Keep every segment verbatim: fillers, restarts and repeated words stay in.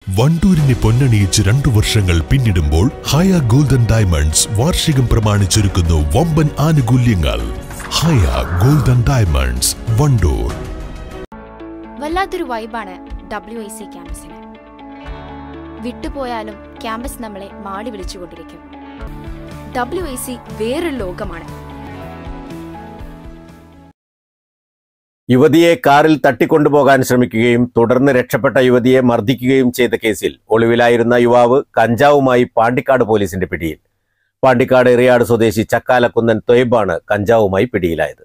വണ്ടൂരിനെ പൊന്നണിയിച്ച് രണ്ടു വർഷങ്ങൾ പിന്നിടുമ്പോൾ ഹയ ഗോൾഡൻ ഡയമണ്ട്സ് വാർഷികം പ്രമാണിച്ചൊരുക്കുന്നു വമ്പൻ ആനുകൂല്യങ്ങൾ. Haya golden diamonds, Wandoor. വല്ലാത്തൊരു വൈബാണ് ഡബ്ല്യു ഐ സി ക്യാമ്പസിന്. വിട്ടുപോയാലും ക്യാമ്പസ് നമ്മളെ മാടി വിളിച്ചുകൊണ്ടിരിക്കും. ഡബ്ല്യു ഐ സി വേറൊരു ലോകമാണ്. യുവതിയെ കാറിൽ തട്ടിക്കൊണ്ടുപോകാൻ ശ്രമിക്കുകയും തുടർന്ന് രക്ഷപ്പെട്ട യുവതിയെ മർദ്ദിക്കുകയും ചെയ്ത കേസിൽ ഒളിവിലായിരുന്ന യുവാവ് കഞ്ചാവുമായി പാണ്ടിക്കാട് പോലീസിന്റെ പിടിയിൽ. പാണ്ടിക്കാട് എറിയാട് സ്വദേശി ചക്കാലക്കുന്നൻ തൊയ്ബാണ് കഞ്ചാവുമായി പിടിയിലായത്.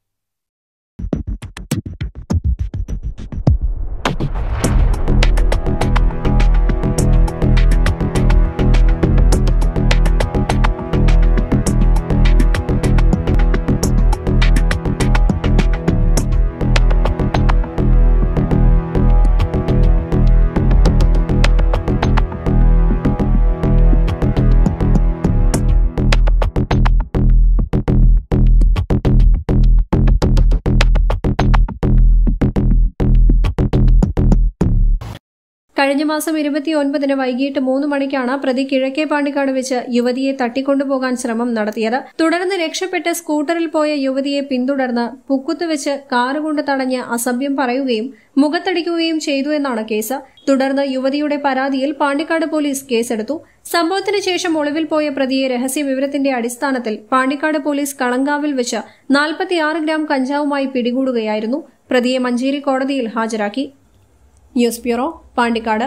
കഴിഞ്ഞ മാസം ഇരുപത്തിയൊൻപതിന് വൈകിട്ട് മൂന്ന് മണിക്കാണ് പ്രതി കിഴക്കേ പാണ്ടിക്കാട് വെച്ച് യുവതിയെ തട്ടിക്കൊണ്ടുപോകാൻ ശ്രമം നടത്തിയത്. തുടർന്ന് രക്ഷപ്പെട്ട് സ്കൂട്ടറിൽ പോയ യുവതിയെ പിന്തുടർന്ന് പുക്കുത്ത് വെച്ച് കാറുകൊണ്ട് തടഞ്ഞ് അസഭ്യം പറയുകയും മുഖത്തടിക്കുകയും ചെയ്തു എന്നാണ് കേസ്. തുടർന്ന് യുവതിയുടെ പരാതിയിൽ പാണ്ടിക്കാട് പോലീസ് കേസെടുത്തു. സംഭവത്തിന് ശേഷം ഒളിവിൽ പോയ പ്രതിയെ രഹസ്യവിവരത്തിന്റെ അടിസ്ഥാനത്തിൽ പാണ്ടിക്കാട് പോലീസ് കളങ്കാവിൽ വെച്ച് നാൽപ്പത്തിയാറ് ഗ്രാം കഞ്ചാവുമായി പിടികൂടുകയായിരുന്നു. പ്രതിയെ മഞ്ചേരി കോടതിയിൽ ഹാജരാക്കി. News bureau, Pandikkad.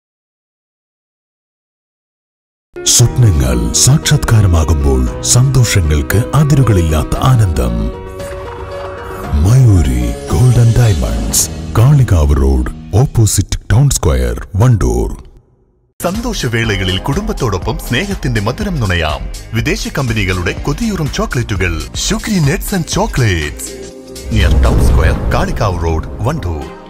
സ്വപ്നങ്ങൾ സാക്ഷാത്കാരമാകുമ്പോൾ സന്തോഷങ്ങൾക്ക് അതിരുകളില്ലാത്ത ആനന്ദം. Mayuri golden diamonds, Kalikavu road, opposite town square, Wandoor. സന്തോഷവേളകളിൽ കുടുംബത്തോടൊപ്പം സ്നേഹത്തിന്റെ മധുരം നുണയാം. വിദേശ കമ്പനികളുടെ കൊതിയൂറും ചോക്ലേറ്റുകൾ ഷുഗ്രി നെറ്റ്സ് and chocolates, near town square, Kalikavu road, Wandoor.